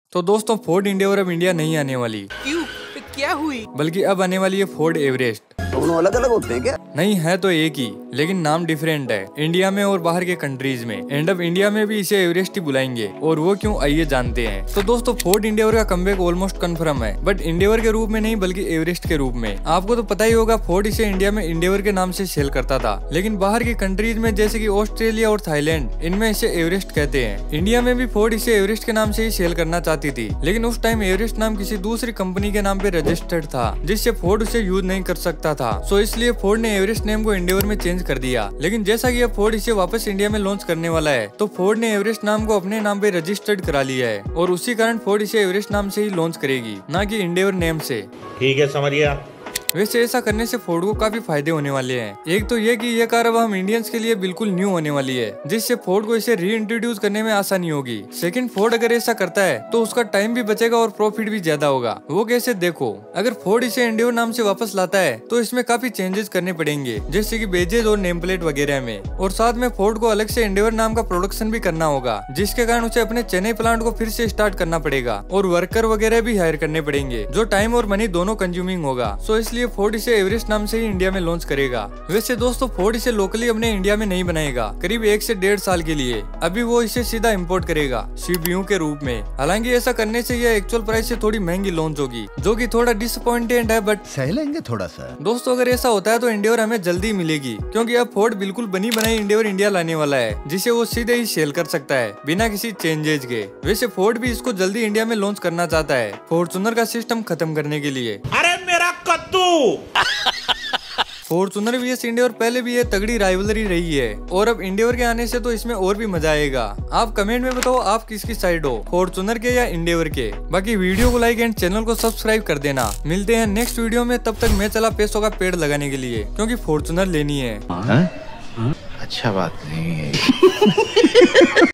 तो दोस्तों Ford India अब इंडिया नहीं आने वाली। क्यों? क्या हुई? बल्कि अब आने वाली है फोर्ड एवरेस्ट। दोनों अलग अलग होते हैं क्या? नहीं है तो एक ही, लेकिन नाम डिफरेंट है इंडिया में और बाहर के कंट्रीज में। एंड अब इंडिया में भी इसे एवरेस्ट ही बुलाएंगे, और वो क्यों आइए जानते हैं। तो दोस्तों फोर्ड इंडिया का कमबैक ऑलमोस्ट कंफर्म है, बट इंडिया के रूप में नहीं बल्कि एवरेस्ट के रूप में। आपको तो पता ही होगा फोर्ड इसे इंडिया में इंडिया के नाम से सेल करता था, लेकिन बाहर की कंट्रीज में जैसे की ऑस्ट्रेलिया और थाईलैंड, इनमें इसे एवरेस्ट कहते हैं। इंडिया में भी फोर्ड इसे एवरेस्ट के नाम से ही सेल करना चाहती थी, लेकिन उस टाइम एवरेस्ट नाम किसी दूसरी कंपनी के नाम पे रजिस्टर्ड था, जिससे फोर्ड उसे यूज नहीं कर सकता था। सो इसलिए फोर्ड ने एवरेस्ट नेम को इंडिया में चेंज कर दिया। लेकिन जैसा कि अब फोर्ड इसे वापस इंडिया में लॉन्च करने वाला है, तो फोर्ड ने एवरेस्ट नाम को अपने नाम पे रजिस्टर्ड करा लिया है, और उसी कारण फोर्ड इसे एवरेस्ट नाम से ही लॉन्च करेगी, ना कि इंडिया नेम से। ठीक है, समझ गया। वैसे ऐसा करने से फोर्ड को काफी फायदे होने वाले हैं। एक तो ये कि ये कार अब हम इंडियंस के लिए बिल्कुल न्यू होने वाली है, जिससे फोर्ड को इसे री इंट्रोड्यूस करने में आसानी होगी। सेकंड, फोर्ड अगर ऐसा करता है तो उसका टाइम भी बचेगा और प्रॉफिट भी ज्यादा होगा। वो कैसे, देखो, अगर फोर्ड इसे इंडिया नाम से वापस लाता है तो इसमें काफी चेंजेस करने पड़ेंगे, जैसे की बेजेज और नेम प्लेट वगैरह में। और साथ में फोर्ड को अलग से इंडिया नाम का प्रोडक्शन भी करना होगा, जिसके कारण उसे अपने चेन्नई प्लांट को फिर से स्टार्ट करना पड़ेगा, और वर्कर वगैरह भी हायर करने पड़ेंगे, जो टाइम और मनी दोनों कंज्यूमिंग होगा। सो इसलिए फोर्ड इसे एवरेस्ट नाम से ही इंडिया में लॉन्च करेगा। वैसे दोस्तों फोर्ड इसे लोकली अपने इंडिया में नहीं बनाएगा, करीब 1 से 1.5 साल के लिए। अभी वो इसे सीधा इंपोर्ट करेगा सीपीयू के रूप में। हालांकि ऐसा करने से यह एक्चुअल प्राइस से थोड़ी महंगी लॉन्च होगी, जो कि थोड़ा डिसअपॉइंटेड है, बट सह लेंगे थोड़ा सा। दोस्तों अगर ऐसा होता है तो इंडिया हमें जल्दी मिलेगी, क्योंकि अब फोर्ड बिल्कुल बनी बनाई इंडिया लाने वाला है, जिसे वो सीधे ही सेल कर सकता है बिना किसी चेंजेज के। वैसे फोर्ड भी इसको जल्दी इंडिया में लॉन्च करना चाहता है, फॉर्च्यूनर का सिस्टम खत्म करने के लिए। अरे मेरा कद्दू। फॉर्च्यूनर वीएस इंडिया पहले भी ये तगड़ी राइवलरी रही है, और अब इंडिया के आने से तो इसमें और भी मजा आएगा। आप कमेंट में बताओ आप किसकी साइड हो, फॉर्च्यूनर के या इंडिया के। बाकी वीडियो को लाइक एंड चैनल को सब्सक्राइब कर देना। मिलते हैं नेक्स्ट वीडियो में, तब तक मैं चला पैसों का पेड़ लगाने के लिए, क्योंकि फॉर्च्यूनर लेनी है। अच्छा बात नहीं है।